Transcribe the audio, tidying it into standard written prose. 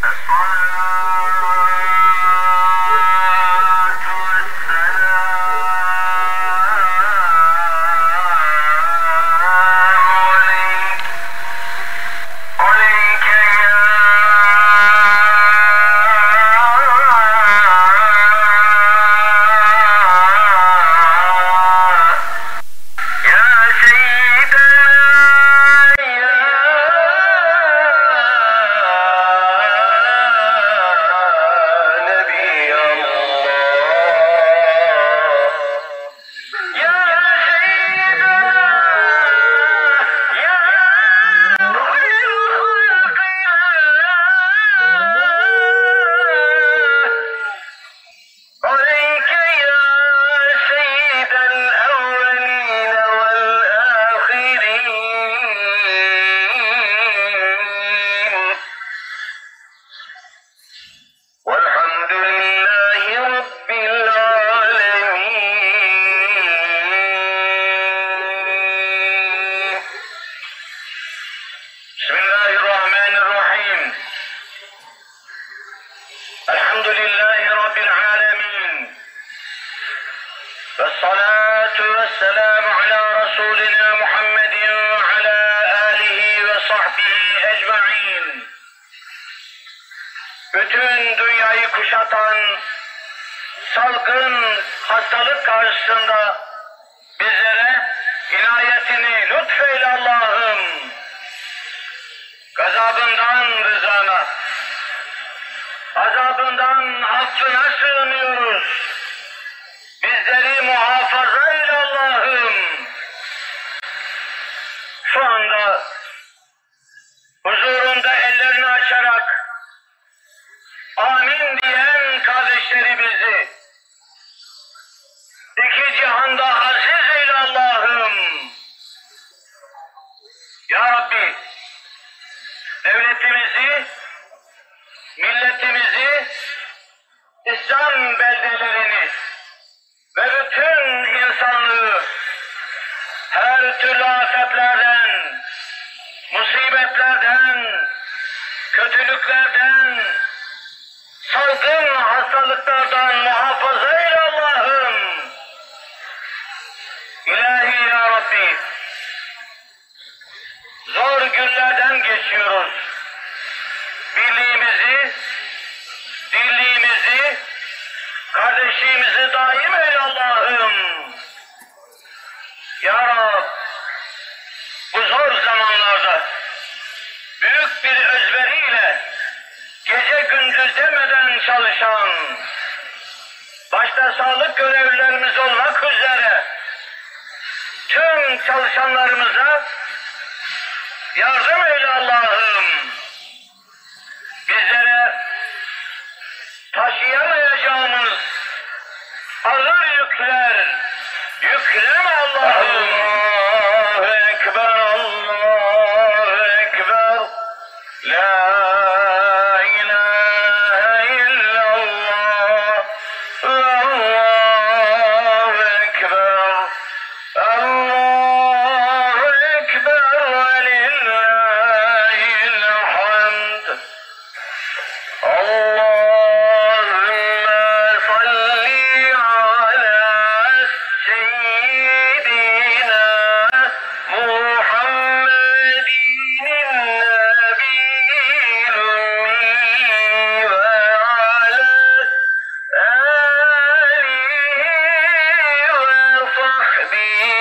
والصلاة والسلام على رسولنا محمد وعلى آله وصحبه ecmaîn. Bütün dünyayı kuşatan salgın hastalık karşısında bizlere inayetini lütfeyle Allah'ım. Gazabından rızana, azabından affına sığınıyoruz. Bizleri muhafaza eyle Allah'ım. Şu anda huzurunda ellerini açarak amin diyen kardeşlerimizi iki cihanda aziz eyle Allah'ım. Ya Rabbi, devletimizi, milletimizi, İslam beldelerini ve bütün insanlığı her türlü afetlerden, musibetlerden, kötülüklerden, salgın hastalıklardan muhafaza eyle Allah'ım. İlahi ya Rabbi, zor günlerden geçiyoruz. Birliğimizi, dirliğimizi, kardeşliğimizi daim eyle Allah'ım. Ya Rab, bu zor zamanlarda büyük bir özveriyle gece gündüz demeden çalışan, başta sağlık görevlilerimiz olmak üzere tüm çalışanlarımıza yardım eyle Allah'ım. Bizlere taşıyamayacağımız ağır yükler yükleme Allah'ım. Allahu Ekber, Allahu Ekber, La ilahe illallah, Allahu Ekber, Allahu Ekber ve lillahil hamd. Allahümme salli ala seyyidina Muhammedin nebiyyil ümmi ve ala alihi ve sahbihi